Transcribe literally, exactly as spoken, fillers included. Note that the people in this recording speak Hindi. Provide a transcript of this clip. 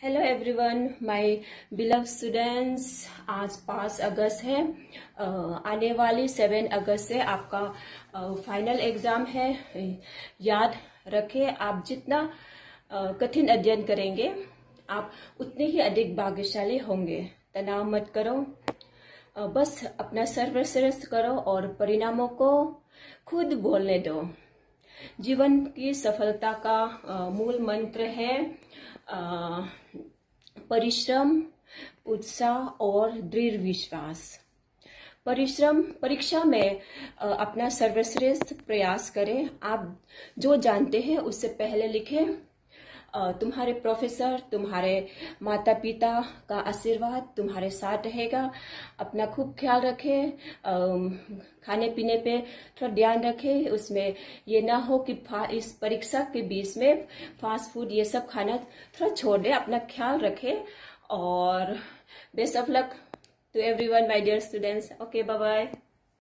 Hello everyone, my beloved students. आज पाँच अगस्त है। आ, आने वाली सेवन अगस्त से आपका फाइनल एग्जाम है। याद रखें, आप जितना आ, कठिन अध्ययन करेंगे आप उतने ही अधिक भाग्यशाली होंगे। तनाव मत करो, आ, बस अपना सर्वश्रेष्ठ करो और परिणामों को खुद बोलने दो। जीवन की सफलता का आ, मूल मंत्र है आ, परिश्रम, उत्साह और दृढ़ विश्वास। परिश्रम परीक्षा में आ, अपना सर्वश्रेष्ठ प्रयास करें। आप जो जानते हैं उससे पहले लिखें। आ, तुम्हारे प्रोफेसर, तुम्हारे माता पिता का आशीर्वाद तुम्हारे साथ रहेगा। अपना खूब ख्याल रखें। आ, खाने पीने पे थोड़ा ध्यान रखें। उसमें ये ना हो कि इस परीक्षा के बीच में फास्ट फूड ये सब खाना थोड़ा छोड़ दें। अपना ख्याल रखें और best of luck to everyone my dear students. Okay, bye bye.